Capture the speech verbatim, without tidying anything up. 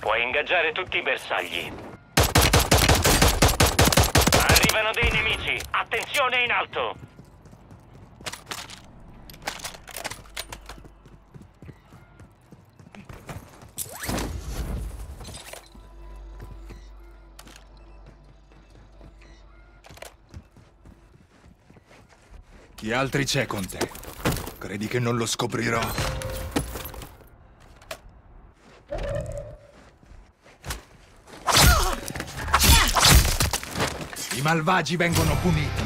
Puoi ingaggiare tutti i bersagli. Arrivano dei nemici! Attenzione in alto! Chi altri c'è con te? Credi che non lo scoprirò? I malvagi vengono puniti.